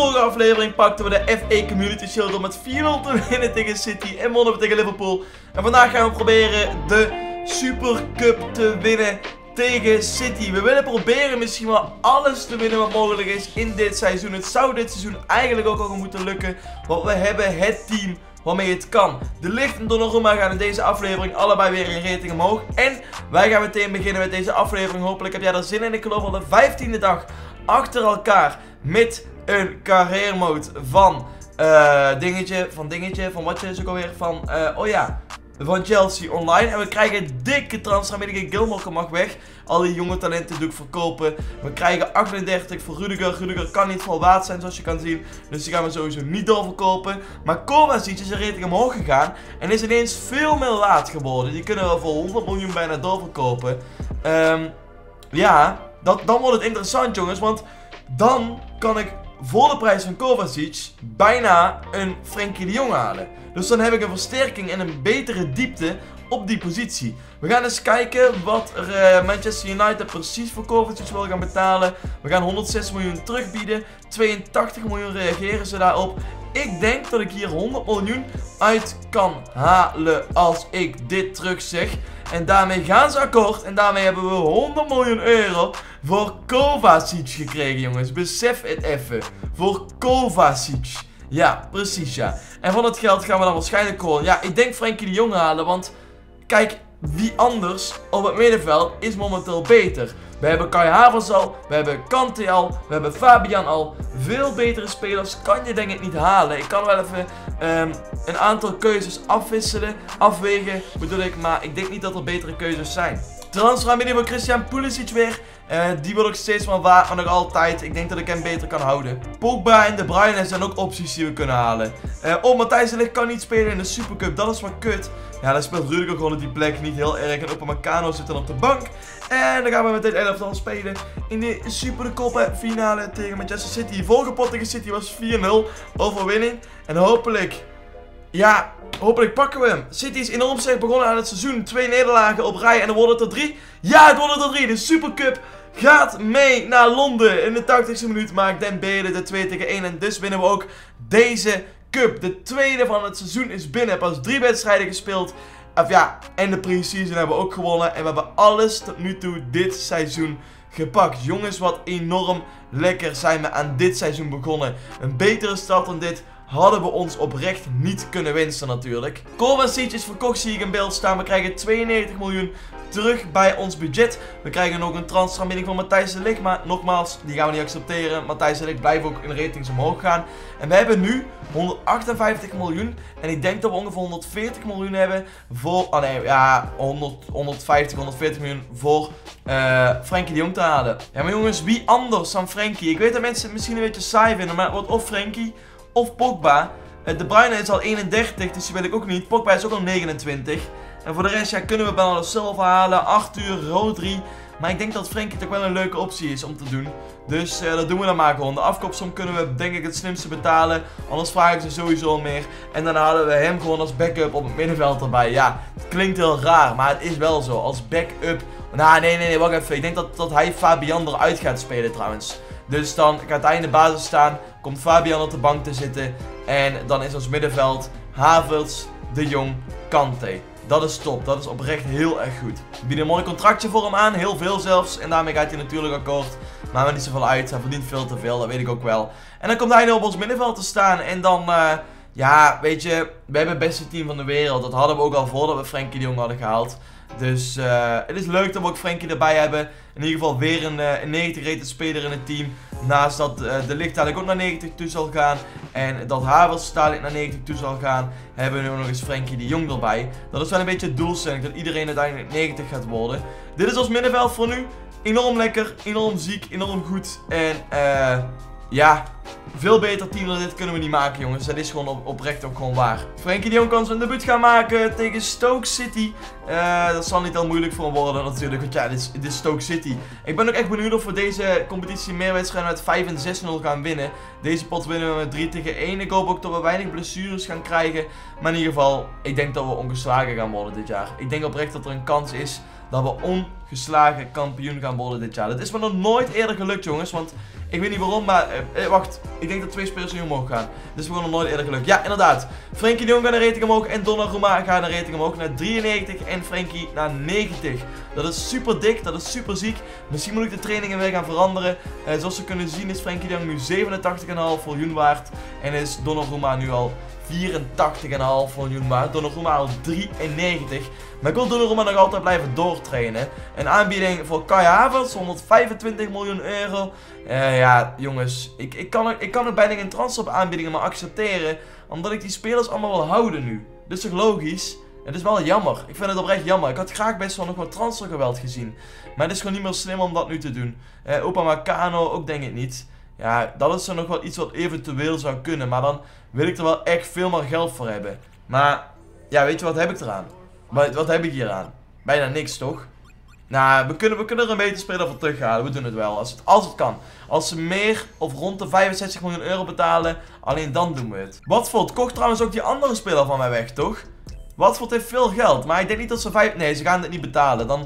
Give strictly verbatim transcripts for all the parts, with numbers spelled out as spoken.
vorige aflevering pakten we de F A Community Shield om met vier nul te winnen tegen City en wonnen we tegen Liverpool. En vandaag gaan we proberen de Super Cup te winnen tegen City. We willen proberen misschien wel alles te winnen wat mogelijk is in dit seizoen. Het zou dit seizoen eigenlijk ook al moeten lukken, want we hebben het team waarmee het kan. De Ligt en Donnarumma gaan in deze aflevering allebei weer een rating omhoog. En wij gaan meteen beginnen met deze aflevering. Hopelijk heb jij er zin in. Ik geloof al de vijftiende dag achter elkaar met een carrière mode van uh, dingetje, van dingetje, van wat je is ook alweer, van, uh, oh ja, van Chelsea online. En we krijgen een dikke transfer. Gilmore mag weg. Al die jonge talenten doe ik verkopen. We krijgen achtendertig voor Rudiger. Rudiger kan niet vol waard zijn zoals je kan zien. Dus die gaan we sowieso niet doorverkopen. Maar Kovacic is een rating omhoog gegaan. En is ineens veel meer laat geworden. Die kunnen we voor honderd miljoen bijna doorverkopen. Um, ja, dat, dan wordt het interessant jongens. Want dan kan ik voor de prijs van Kovacic bijna een Frenkie de Jong halen. Dus dan heb ik een versterking en een betere diepte op die positie. We gaan eens kijken wat er, uh, Manchester United precies voor Kovacic wil gaan betalen. We gaan honderdzes miljoen terugbieden. tweeëntachtig miljoen reageren ze daarop. Ik denk dat ik hier honderd miljoen uit kan halen als ik dit terug zeg. En daarmee gaan ze akkoord. En daarmee hebben we honderd miljoen euro voor Kovacic gekregen, jongens. Besef het even. Voor Kovacic. Ja, precies ja. En van het geld gaan we dan waarschijnlijk gewoon, ja, ik denk Frenkie de Jong halen. Want, kijk, wie anders op het middenveld is momenteel beter. We hebben Kai Havertz al, we hebben Kante al, we hebben Fabian al. Veel betere spelers kan je denk ik niet halen. Ik kan wel even um, een aantal keuzes afwisselen, afwegen bedoel ik. Maar ik denk niet dat er betere keuzes zijn. Transfer midden voor Christian Pulisic weer. Uh, die wil ik steeds maar waard, maar nog altijd. Ik denk dat ik hem beter kan houden. Pogba en De Bruyne zijn ook opties die we kunnen halen. Uh, oh, Matthijs de Ligt kan niet spelen in de Supercup. Dat is maar kut. Ja, dan speelt Rudiger gewoon op die plek niet heel erg. En Upamecano zit dan op de bank. En dan gaan we met dit elftal spelen in de Supercup finale tegen Manchester City. Vorige pot tegen City was vier nul overwinning. En hopelijk, ja, hopelijk pakken we hem. City is enorm slecht begonnen aan het seizoen. Twee nederlagen op rij en dan worden het er drie. Ja, het worden er drie. De Supercup gaat mee naar Londen. In de tachtigste minuut maakt Dembele de twee tegen één. En dus winnen we ook deze cup. De tweede van het seizoen is binnen. Pas drie wedstrijden gespeeld. Of ja, en de pre-season hebben we ook gewonnen. En we hebben alles tot nu toe dit seizoen gepakt. Jongens, wat enorm lekker zijn we aan dit seizoen begonnen. Een betere start dan dit hadden we ons oprecht niet kunnen wensen natuurlijk. Kovacic is verkocht, zie ik in beeld staan. We krijgen tweeënnegentig miljoen terug bij ons budget. We krijgen nog een transfermiddeling van Matthijs de Ligt. Maar nogmaals, die gaan we niet accepteren. Matthijs de Ligt blijft ook in ratings omhoog gaan. En we hebben nu honderdachtenvijftig miljoen. En ik denk dat we ongeveer honderdveertig miljoen hebben voor... Oh nee, ja, honderd, honderdvijftig, honderdveertig miljoen voor uh, Frenkie de Jong te halen. Ja, maar jongens, wie anders dan Frenkie? Ik weet dat mensen het misschien een beetje saai vinden, maar het wordt of Frenkie of Pogba. Uh, De Bruyne is al eenendertig, dus die wil ik ook niet. Pogba is ook al negenentwintig. En voor de rest ja, kunnen we Bernardo Silva halen, Arthur, Rodri. Maar ik denk dat Frenkie toch wel een leuke optie is om te doen. Dus uh, dat doen we dan maar gewoon. De afkoopsom kunnen we denk ik het slimste betalen. Anders vragen ze sowieso meer. En dan halen we hem gewoon als backup op het middenveld erbij. Ja, het klinkt heel raar, maar het is wel zo. Als backup. Nou, nee, nee, nee, wacht even. Ik denk dat, dat hij Fabian eruit gaat spelen trouwens. Dus dan gaat hij in de basis staan. Komt Fabian op de bank te zitten. En dan is ons middenveld Havertz, De Jong, Kante. Dat is top, dat is oprecht heel erg goed. We bieden een mooi contractje voor hem aan, heel veel zelfs. En daarmee gaat hij natuurlijk akkoord. Maakt me niet zoveel uit, hij verdient veel te veel, dat weet ik ook wel. En dan komt hij nu op ons middenveld te staan. En dan, uh, ja, weet je, we hebben het beste team van de wereld. Dat hadden we ook al voordat we Frenkie de Jong hadden gehaald. Dus uh, het is leuk dat we ook Frenkie erbij hebben. In ieder geval weer een, uh, een negentig rated speler in het team. Naast dat uh, de Ligt dadelijk ook naar negentig toe zal gaan. En dat Havertz dadelijk naar negentig toe zal gaan. Hebben we nu nog eens Frenkie de Jong erbij. Dat is wel een beetje het doelstelling. Dat iedereen uiteindelijk negentig gaat worden. Dit is ons middenveld voor nu. Enorm lekker, enorm ziek, enorm goed. En eh... Uh, ja, veel beter team dan dit kunnen we niet maken, jongens. Dat is gewoon op, oprecht ook gewoon waar. Frenkie de Jong kan zijn debuut gaan maken tegen Stoke City. Uh, dat zal niet heel moeilijk voor hem worden natuurlijk, want ja, dit is, dit is Stoke City. Ik ben ook echt benieuwd of we deze competitie meer wedstrijden met vijf en zes nul gaan winnen. Deze pot winnen we met drie tegen één. Ik hoop ook dat we weinig blessures gaan krijgen. Maar in ieder geval, ik denk dat we ongeslagen gaan worden dit jaar. Ik denk oprecht dat er een kans is dat we ongeslagen kampioen gaan worden dit jaar. Dat is me nog nooit eerder gelukt, jongens. Want ik weet niet waarom, maar eh, wacht. Ik denk dat twee spelers nu omhoog gaan. Dit is me nog nooit eerder gelukt. Ja, inderdaad. Frenkie de Jong gaat een rating omhoog en Donnarumma gaat een rating omhoog naar drieënnegentig en Frenkie naar negentig. Dat is super dik, dat is super ziek. Misschien moet ik de trainingen weer gaan veranderen. Uh, zoals we kunnen zien is Frenkie de Jong nu zevenentachtig komma vijf miljoen waard. En is Donnarumma nu al vierentachtig komma vijf miljoen waard. Donnarumma al drieënnegentig. Maar ik wil Donnarumma nog altijd blijven doortrainen. Een aanbieding voor Kai Havertz, honderdvijfentwintig miljoen euro. Uh, ja, jongens. Ik, ik, kan er, ik kan er bijna geen transfer aanbiedingen maar accepteren. Omdat ik die spelers allemaal wil houden nu. Dat is toch logisch? Het is wel jammer. Ik vind het oprecht jammer. Ik had graag best wel nog wat transfergeweld gezien. Maar het is gewoon niet meer slim om dat nu te doen. Uh, Upamecano ook denk ik niet. Ja, dat is er nog wel iets wat eventueel zou kunnen. Maar dan wil ik er wel echt veel meer geld voor hebben. Maar, ja, weet je wat heb ik eraan? Wat, wat heb ik hier aan? Bijna niks, toch? Nou, we kunnen, we kunnen er een beter speler voor terughalen. We doen het wel. Als het, als het kan. Als ze meer of rond de vijfenzestig miljoen euro betalen, alleen dan doen we het. Watford kocht trouwens ook die andere speler van mij weg, toch? Watford heeft veel geld, maar ik denk niet dat ze vijf... Nee, ze gaan dit niet betalen. Dan...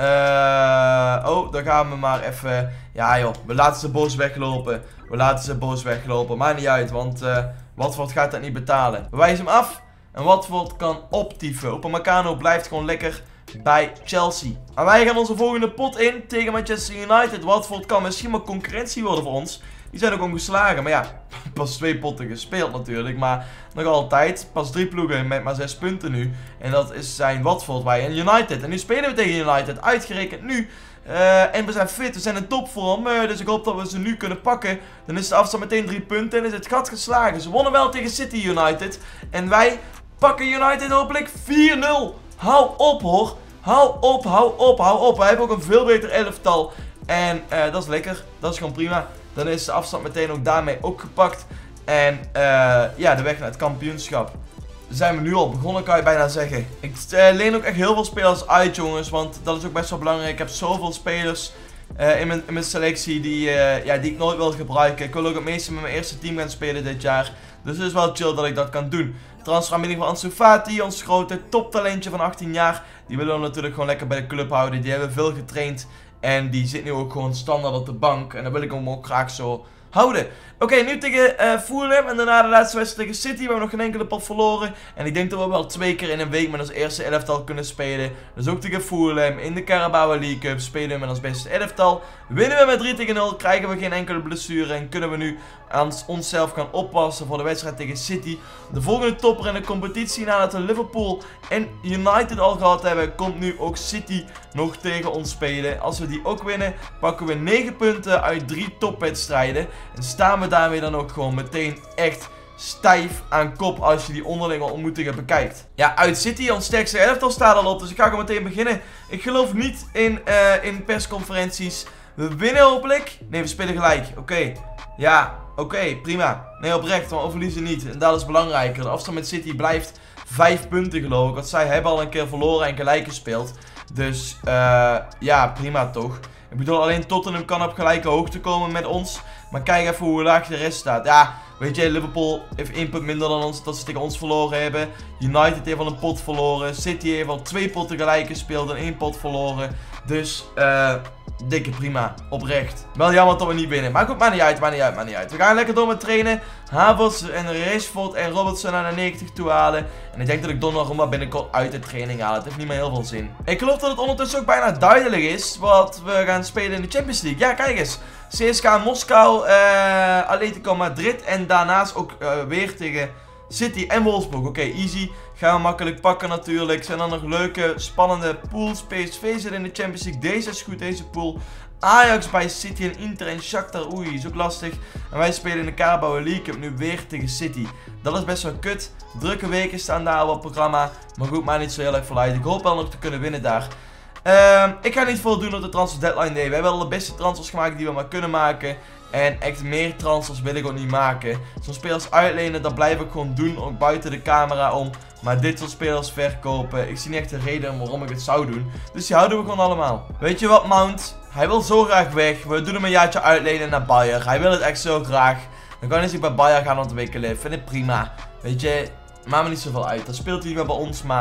Uh... Oh, dan gaan we maar even... Ja joh, we laten ze boos weglopen. We laten ze boos weglopen. Maakt niet uit, want uh, Watford gaat dat niet betalen. We wijzen hem af. En Watford kan optieven. Upamecano blijft gewoon lekker bij Chelsea. En wij gaan onze volgende pot in tegen Manchester United. Watford kan misschien wel concurrentie worden voor ons. Die zijn ook ongeslagen. Maar ja, pas twee potten gespeeld natuurlijk. Maar nog altijd. Pas drie ploegen met maar zes punten nu. En dat is zijn Watford bij en United. En nu spelen we tegen United. Uitgerekend nu. Uh, en we zijn fit. We zijn in topvorm. Uh, dus ik hoop dat we ze nu kunnen pakken. Dan is de afstand meteen drie punten. En is het gat geslagen. Ze wonnen wel tegen City United. En wij pakken United hopelijk vier nul. Hou op hoor. Hou op, hou op, hou op. Wij hebben ook een veel beter elftal. En uh, dat is lekker. Dat is gewoon prima. Dan is de afstand meteen ook daarmee ook gepakt. En uh, ja, de weg naar het kampioenschap. Zijn we nu al begonnen, kan je bijna zeggen. Ik uh, leen ook echt heel veel spelers uit, jongens. Want dat is ook best wel belangrijk. Ik heb zoveel spelers uh, in, mijn, in mijn selectie die, uh, ja, die ik nooit wil gebruiken. Ik wil ook het meeste met mijn eerste team gaan spelen dit jaar. Dus het is wel chill dat ik dat kan doen. Transferaanbieding van Ansu Fati, ons grote toptalentje van achttien jaar. Die willen we natuurlijk gewoon lekker bij de club houden. Die hebben veel getraind. En die zit nu ook gewoon standaard op de bank. En dan wil ik hem ook graag zo houden. Oké, okay, nu tegen uh, Fulham en daarna de laatste wedstrijd tegen City. We hebben nog geen enkele pot verloren. En ik denk dat we wel twee keer in een week met ons eerste elftal kunnen spelen. Dus ook tegen Fulham in de Carabao League Cup spelen we met ons beste elftal. Winnen we met drie tegen nul, krijgen we geen enkele blessure. En kunnen we nu aan onszelf gaan oppassen voor de wedstrijd tegen City. De volgende topper in de competitie nadat we Liverpool en United al gehad hebben, komt nu ook City nog tegen ons spelen. Als we die ook winnen, pakken we negen punten uit drie topwedstrijden. En staan we daarmee dan ook gewoon meteen echt stijf aan kop als je die onderlinge ontmoetingen bekijkt. Ja, uit City, ons sterkste elftal staat al op, dus ik ga gewoon meteen beginnen. Ik geloof niet in, uh, in persconferenties. We winnen hopelijk. Nee, we spelen gelijk. Oké. Okay. Ja, oké, okay, prima. Nee, oprecht, maar we verliezen niet. En dat is belangrijker. De afstand met City blijft vijf punten geloof ik. Want zij hebben al een keer verloren en gelijk gespeeld. Dus, uh, ja, prima toch. Ik bedoel, alleen Tottenham kan op gelijke hoogte komen met ons. Maar kijk even hoe laag de rest staat. Ja, weet je, Liverpool heeft één punt minder dan ons, dat ze tegen ons verloren hebben. United heeft al een pot verloren. City heeft al twee potten gelijk gespeeld en één pot verloren. Dus, eh... dikke prima, oprecht. Wel jammer dat we niet winnen. Maar goed, maakt niet uit, maakt niet uit, maakt niet uit. We gaan lekker door met trainen. Havertz en Rashford en Robertson naar de negentig toe halen. En ik denk dat ik Donnarumma binnenkort uit de training haal. Het heeft niet meer heel veel zin. Ik geloof dat het ondertussen ook bijna duidelijk is wat we gaan spelen in de Champions League. Ja, kijk eens. C S K A Moskou, uh, Atletico Madrid en daarnaast ook uh, weer tegen City en Wolfsburg. Oké, okay, easy. Gaan we makkelijk pakken natuurlijk. Zijn dan nog leuke, spannende pools. P S V zit in de Champions League. Deze is goed, deze pool. Ajax bij City en Inter en Shakhtar. Oei, is ook lastig. En wij spelen in de Carabao League Cup nu weer tegen City. Dat is best wel kut. Drukke weken staan daar op het programma. Maar goed, maar niet zo heel erg veel uit. Ik hoop wel nog te kunnen winnen daar. Uh, ik ga niet veel doen op de transfer deadline day. We hebben al de beste transfers gemaakt die we maar kunnen maken. En echt meer transfers wil ik ook niet maken. Zo'n spelers uitlenen, dat blijf ik gewoon doen. Ook buiten de camera om. Maar dit soort spelers verkopen, ik zie niet echt de reden waarom ik het zou doen. Dus die houden we gewoon allemaal. Weet je wat, Mount? Hij wil zo graag weg. We doen hem een jaartje uitlenen naar Bayern. Hij wil het echt zo graag. Dan kan hij zich bij Bayern gaan ontwikkelen. Vind ik prima. Weet je, maakt me niet zoveel uit. Dan speelt hij niet meer bij ons, maar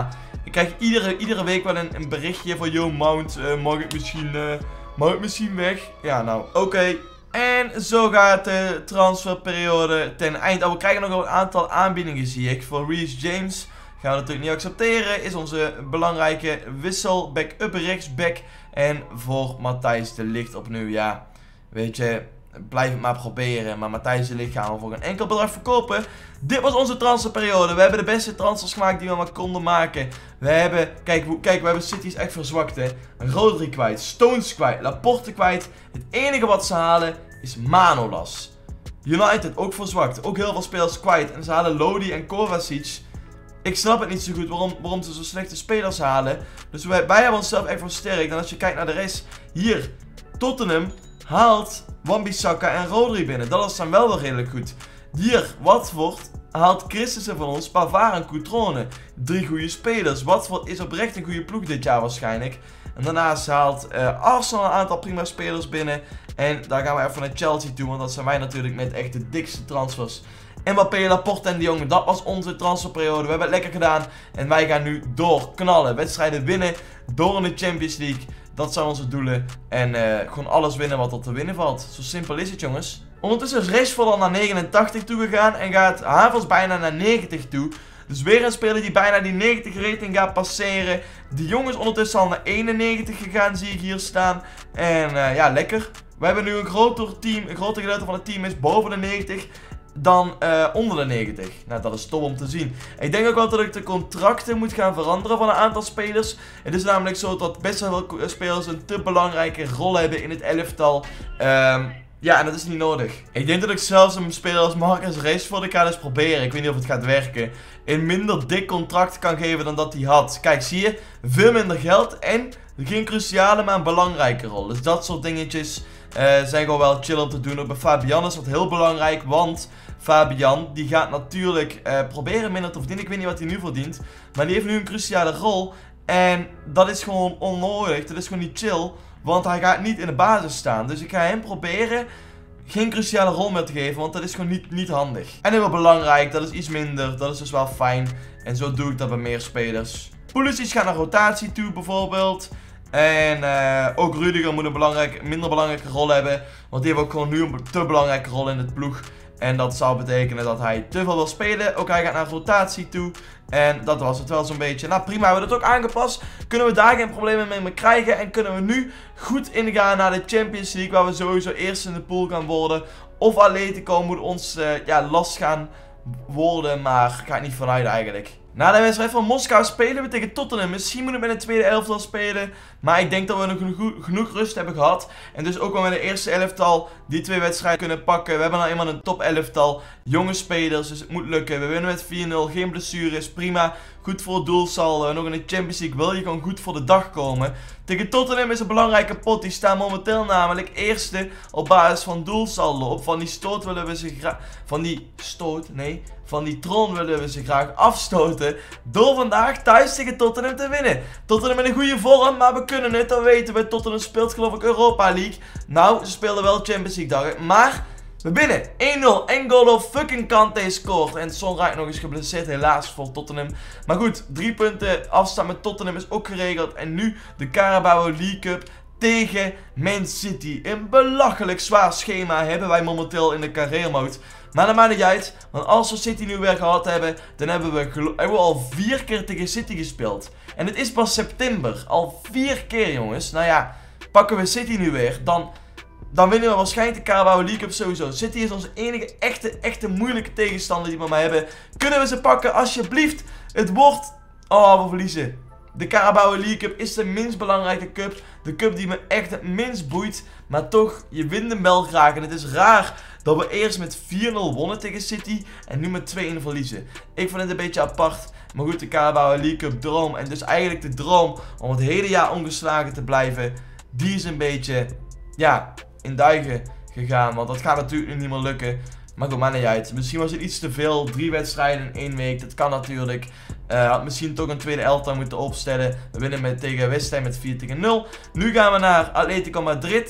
Ik krijg iedere, iedere week wel een, een berichtje van, yo Mount, uh, mag ik misschien, uh, mag ik misschien weg? Ja, nou, oké. Okay. En zo gaat de transferperiode ten einde. Oh, we krijgen nog wel een aantal aanbiedingen, zie ik. Voor Reece James gaan we natuurlijk niet accepteren. Is onze belangrijke wissel, backup rechtsback. En voor Matthijs de Ligt opnieuw, ja, weet je, blijf het maar proberen. Maar Matthijs de Ligt gaan we voor een enkel bedrag verkopen. Dit was onze transferperiode. We hebben de beste transfers gemaakt die we maar konden maken. We hebben, kijk, kijk we hebben City's echt verzwakt, hè. Rodri kwijt, Stones kwijt, Laporte kwijt. Het enige wat ze halen is Manolas. United ook verzwakt, ook heel veel spelers kwijt. En ze halen Lodi en Kovacic. Ik snap het niet zo goed waarom, waarom ze zo slechte spelers halen. Dus wij, wij hebben onszelf echt versterkt. En als je kijkt naar de rest, hier, Tottenham haalt Wan-Bissaka en Rodri binnen. Dat is dan wel wel redelijk goed. Hier, Watford haalt Christensen van ons, Pavard en Cutrone. Drie goede spelers. Watford is oprecht een goede ploeg dit jaar waarschijnlijk. En daarnaast haalt uh, Arsenal een aantal prima spelers binnen. En daar gaan we even naar Chelsea toe, want dat zijn wij natuurlijk met echt de dikste transfers. Mbappé, Laporte en de Jong, dat was onze transferperiode. We hebben het lekker gedaan en wij gaan nu doorknallen. Wedstrijden winnen, door in de Champions League. Dat zijn onze doelen. En uh, gewoon alles winnen wat er te winnen valt. Zo simpel is het, jongens. Ondertussen is Rashford al naar negenentachtig toe gegaan en gaat Havertz bijna naar negentig toe. Dus weer een speler die bijna die negentig rating gaat passeren. Die jongens ondertussen al naar eenennegentig gegaan, zie ik hier staan. En uh, ja, lekker. We hebben nu een groter team, een groter gedeelte van het team is boven de negentig dan uh, onder de negentig. Nou, dat is top om te zien. Ik denk ook wel dat ik de contracten moet gaan veranderen van een aantal spelers. Het is namelijk zo dat best wel veel spelers een te belangrijke rol hebben in het elftal. Um, Ja, en dat is niet nodig. Ik denk dat ik zelfs een speler als Marcus Rashford, ik ga dus proberen, ik weet niet of het gaat werken, een minder dik contract kan geven dan dat hij had. Kijk, zie je, veel minder geld en geen cruciale, maar een belangrijke rol. Dus dat soort dingetjes uh, zijn gewoon wel chill om te doen. Ook bij Fabian is dat heel belangrijk, want Fabian, die gaat natuurlijk uh, proberen minder te verdienen. Ik weet niet wat hij nu verdient, maar die heeft nu een cruciale rol. En dat is gewoon onnodig, dat is gewoon niet chill. Want hij gaat niet in de basis staan. Dus ik ga hem proberen geen cruciale rol meer te geven. Want dat is gewoon niet, niet handig. En heel belangrijk. Dat is iets minder. Dat is dus wel fijn. En zo doe ik dat bij meer spelers. Pulisic gaat naar rotatie toe bijvoorbeeld. En uh, ook Rudiger moet een belangrijk, minder belangrijke rol hebben. Want die heeft ook gewoon nu een te belangrijke rol in het ploeg. En dat zou betekenen dat hij te veel wil spelen. Ook hij gaat naar rotatie toe. En dat was het wel zo'n beetje. Nou prima, hebben we dat ook aangepast. Kunnen we daar geen problemen mee, mee krijgen. En kunnen we nu goed ingaan naar de Champions League. Waar we sowieso eerst in de pool gaan worden. Of Atletico moet ons uh, ja, last gaan worden. Maar ik ga het niet vanuit eigenlijk. Na de wedstrijd van Moskou spelen we tegen Tottenham. Misschien moeten we met een tweede elftal spelen. Maar ik denk dat we nog genoeg, genoeg rust hebben gehad. En dus ook wel met de eerste elftal die twee wedstrijden kunnen pakken. We hebben nou eenmaal een top elftal. Jonge spelers, dus het moet lukken. We winnen met vier nul. Geen blessures. Prima. Goed voor het doelsaldo. Nog in de Champions League wil je gewoon goed voor de dag komen. Tegen Tottenham is een belangrijke pot. Die staan momenteel namelijk eerste op basis van doelsaldo. Op van die stoot willen we ze graag... Van die stoot? Nee. Van die troon willen we ze graag afstoten. Door vandaag thuis tegen Tottenham te winnen. Tottenham in een goede vorm, maar we kunnen het. Dat weten we. Tottenham speelt geloof ik Europa League. Nou, ze speelden wel Champions League dagen. Maar... we winnen. één nul. N'Golo fucking Kante scoort. En Son raakt nog eens geblesseerd. Helaas voor Tottenham. Maar goed. Drie punten afstand met Tottenham is ook geregeld. En nu de Carabao League Cup tegen Man City. Een belachelijk zwaar schema hebben wij momenteel in de career mode. Maar dat maakt niet uit. Want als we City nu weer gehad hebben. Dan hebben we, hebben we al vier keer tegen City gespeeld. En het is pas september. Al vier keer jongens. Nou ja. Pakken we City nu weer. Dan... Dan winnen we waarschijnlijk de Carabao League Cup sowieso. City is onze enige echte, echte moeilijke tegenstander die we maar hebben. Kunnen we ze pakken? Alsjeblieft. Het wordt... oh, we verliezen. De Carabao League Cup is de minst belangrijke cup. De cup die me echt het minst boeit. Maar toch, je wint hem wel graag. En het is raar dat we eerst met vier nul wonnen tegen City. En nu met twee nul verliezen. Ik vind het een beetje apart. Maar goed, de Carabao League Cup droom. En dus eigenlijk de droom om het hele jaar ongeslagen te blijven. Die is een beetje... ja... in duigen gegaan, want dat gaat natuurlijk nu niet meer lukken. Maar goed, maakt niet uit. Misschien was het iets te veel. Drie wedstrijden in één week, dat kan natuurlijk. Uh, had misschien toch een tweede elftal moeten opstellen. We winnen met, tegen West Ham met vier tegen nul. Nu gaan we naar Atletico Madrid.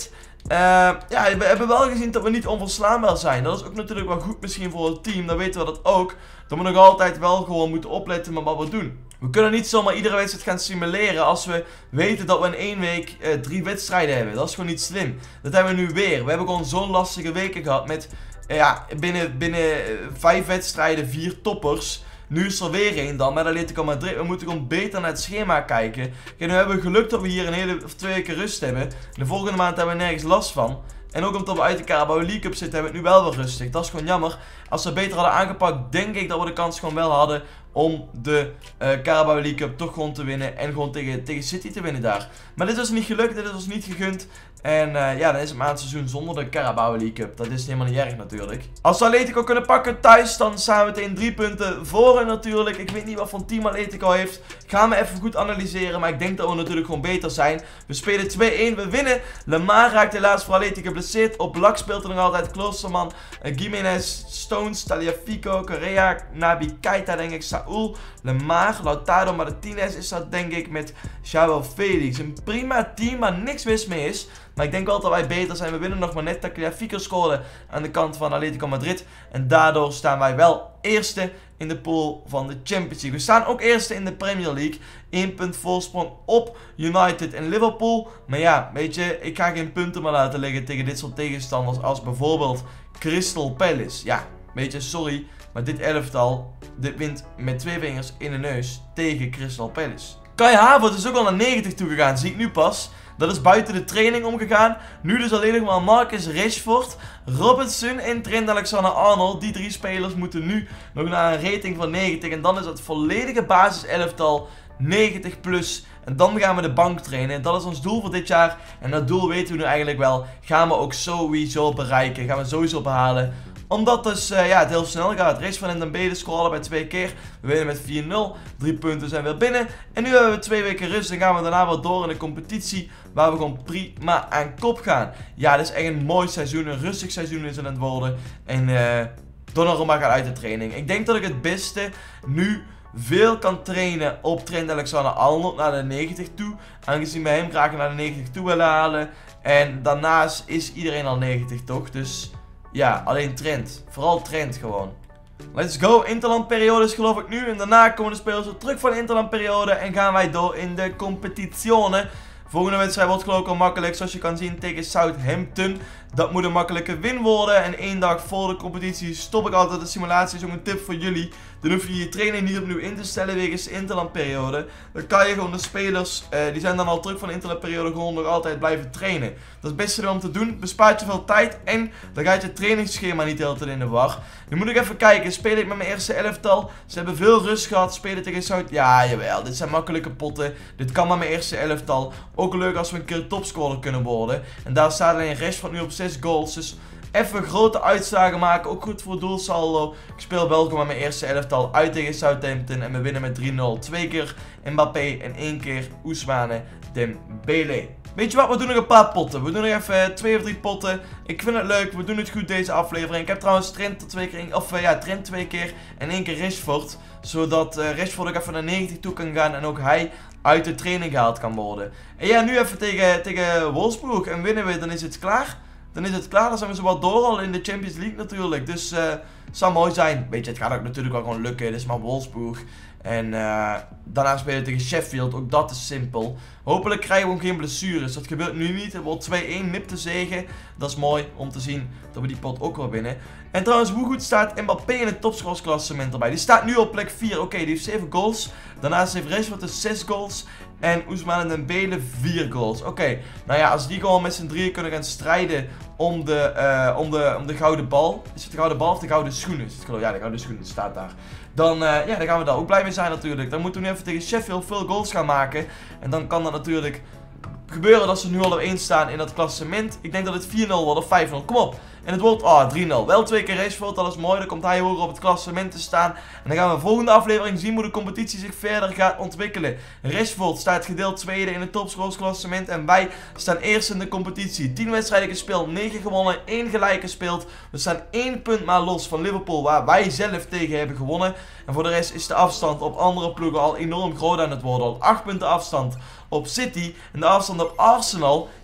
Uh, ja, we hebben wel gezien dat we niet onverslaanbaar zijn. Dat is ook natuurlijk wel goed misschien voor het team. Dan weten we dat ook. Dat we nog altijd wel gewoon moeten opletten met wat we doen. We kunnen niet zomaar iedere wedstrijd gaan simuleren als we weten dat we in één week uh, drie wedstrijden hebben. Dat is gewoon niet slim. Dat hebben we nu weer. We hebben gewoon zo'n lastige weken gehad met uh, ja, binnen, binnen uh, vijf wedstrijden vier toppers. Nu is er weer één dan met Atletico Madrid. We moeten gewoon beter naar het schema kijken. Kijk, nu hebben we geluk dat we hier een hele of twee weken rust hebben. De volgende maand hebben we nergens last van. En ook omdat we uit de Carabao League Cup zitten, hebben we het nu wel weer rustig. Dat is gewoon jammer. Als we beter hadden aangepakt, denk ik dat we de kans gewoon wel hadden om de uh, Carabao League Cup toch gewoon te winnen. En gewoon tegen, tegen City te winnen daar. Maar dit was niet gelukt, dit was niet gegund. En uh, ja, dan is het maar een seizoen zonder de Carabao League Cup. Dat is helemaal niet erg natuurlijk. Als we Atletico kunnen pakken thuis, dan staan we meteen drie punten voor hen natuurlijk. Ik weet niet wat voor team Atletico heeft. Ik ga me even goed analyseren, maar ik denk dat we natuurlijk gewoon beter zijn. We spelen twee-één, we winnen. Lemar raakt helaas voor Atletico geblesseerd. Op Lak speelt er nog altijd Kloosterman, uh, Gimenez, Stones, Tagliafico, Correa, Naby Keita denk ik, Saúl, Lemar, Lautaro Martinez is dat denk ik met João Felix. Een prima team waar niks mis mee is. Maar ik denk wel dat wij beter zijn. We winnen nog maar net Tagliafico scoren aan de kant van Atletico Madrid. En daardoor staan wij wel eerste in de pool van de Champions League. We staan ook eerste in de Premier League. één punt voorsprong op United en Liverpool. Maar ja, weet je, ik ga geen punten meer laten liggen tegen dit soort tegenstanders als bijvoorbeeld Crystal Palace. Ja, weet je, sorry. Maar dit elftal, dit wint met twee vingers in de neus tegen Crystal Palace. Kai Havertz is ook al naar negentig toe gegaan, zie ik nu pas. Dat is buiten de training omgegaan. Nu dus alleen nog maar Marcus Rashford, Robertson en Trent Alexander-Arnold. Die drie spelers moeten nu nog naar een rating van negentig. En dan is het volledige basiselftal negentig plus. En dan gaan we de bank trainen. Dat is ons doel voor dit jaar. En dat doel weten we nu eigenlijk wel. Gaan we ook sowieso bereiken. Gaan we sowieso behalen. Omdat dus uh, ja, het heel snel gaat. Rashford en Dembele scoren bij twee keer. We winnen met vier nul. Drie punten zijn weer binnen. En nu hebben we twee weken rust. Dan gaan we daarna weer door in de competitie. Waar we gewoon prima aan kop gaan. Ja, dit is echt een mooi seizoen. Een rustig seizoen is het aan het worden. En uh, Donnarumma gaat uit de training. Ik denk dat ik het beste nu veel kan trainen op Trent Alexander-Arnold naar de negentig toe. Aangezien we hem graag naar de negentig toe willen halen. En daarnaast is iedereen al negentig toch. Dus ja, alleen Trent. Vooral Trent gewoon. Let's go. Interlandperiode is geloof ik nu. En daarna komen de spelers weer terug van de interlandperiode. En gaan wij door in de competizione. Volgende wedstrijd wordt geloof ik al makkelijk. Zoals je kan zien tegen Southampton. Dat moet een makkelijke win worden. En één dag voor de competitie stop ik altijd de simulatie. Is ook een tip voor jullie. Dan hoef je je training niet opnieuw in te stellen wegens de interlandperiode. Dan kan je gewoon de spelers, uh, die zijn dan al terug van de interlandperiode, gewoon nog altijd blijven trainen. Dat is het beste om te doen. Bespaart je veel tijd en dan gaat je trainingsschema niet de hele tijd in de war. Nu moet ik even kijken. Speel ik met mijn eerste elftal. Ze hebben veel rust gehad. Spelen tegen South. Ja, jawel. Dit zijn makkelijke potten. Dit kan met mijn eerste elftal. Ook leuk als we een keer topscorer kunnen worden. En daar staat alleen Rashford nu op zes goals. Dus even grote uitslagen maken. Ook goed voor doelsaldo. Ik speel wel gewoon met mijn eerste elftal uit tegen Southampton. En we winnen met drie nul. Twee keer Mbappé en één keer Ousmane Dembele. Weet je wat, we doen nog een paar potten. We doen nog even twee of drie potten. Ik vind het leuk, we doen het goed deze aflevering. Ik heb trouwens Trent er twee keer, of uh, ja, Trent twee keer en één keer Rashford. Zodat uh, Rashford ook even naar negentig toe kan gaan en ook hij uit de training gehaald kan worden. En ja, nu even tegen, tegen Wolfsburg en winnen we, dan is het klaar. Dan is het klaar, dan zijn we zo wat door al in de Champions League natuurlijk. Dus uh, het zou mooi zijn. Weet je, het gaat ook natuurlijk wel gewoon lukken. Dit is maar Wolfsburg. En uh, daarna spelen we tegen Sheffield. Ook dat is simpel. Hopelijk krijgen we ook geen blessures. Dat gebeurt nu niet. Het wordt twee-één. Nipte zege. Dat is mooi om te zien dat we die pot ook wel winnen. En trouwens, hoe goed staat Mbappé in het topscorersklassement erbij? Die staat nu op plek vier. Oké, okay, die heeft zeven goals. Daarnaast heeft Rashford dus zes goals. En Ousmane Dembele vier goals. Oké, okay. Nou ja, als die gewoon met z'n drieën kunnen gaan strijden om de, uh, om, de, om de gouden bal. Is het de gouden bal of de gouden schoenen? Is het geloof? Ja, de gouden schoenen staat daar. Dan, uh, ja, dan gaan we daar ook blij mee zijn natuurlijk. Dan moeten we nu even tegen Sheffield veel goals gaan maken. En dan kan dat natuurlijk gebeuren dat ze nu al op één staan in dat klassement. Ik denk dat het vier nul wordt of vijf nul. Kom op. En het wordt oh, drie nul. Wel twee keer Rashford, dat is mooi. Dan komt hij hoger op het klassement te staan. En dan gaan we de volgende aflevering zien hoe de competitie zich verder gaat ontwikkelen. Rashford staat gedeeld tweede in het topscorersklassement. En wij staan eerst in de competitie. tien wedstrijden gespeeld, negen gewonnen, één gelijk gespeeld. We staan één punt maar los van Liverpool, waar wij zelf tegen hebben gewonnen. En voor de rest is de afstand op andere ploegen al enorm groot aan het worden. Al acht punten afstand op City. En de afstand op Arsenal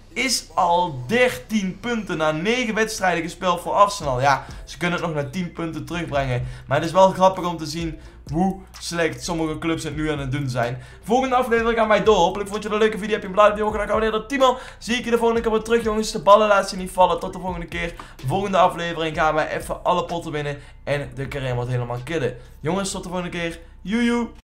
is al dertien punten na negen wedstrijden gespeeld voor Arsenal. Ja, ze kunnen het nog naar tien punten terugbrengen. Maar het is wel grappig om te zien hoe slecht sommige clubs het nu aan het doen zijn. Volgende aflevering gaan wij door. Hopelijk vond je het een leuke video. Heb je een blauw video gedaan? Abonneer dan Timo. Zie ik je de volgende keer weer terug, jongens. De ballen laat ze niet vallen. Tot de volgende keer. Volgende aflevering gaan wij even alle potten winnen. En de carrière wordt helemaal kidden. Jongens, tot de volgende keer. Joejoe.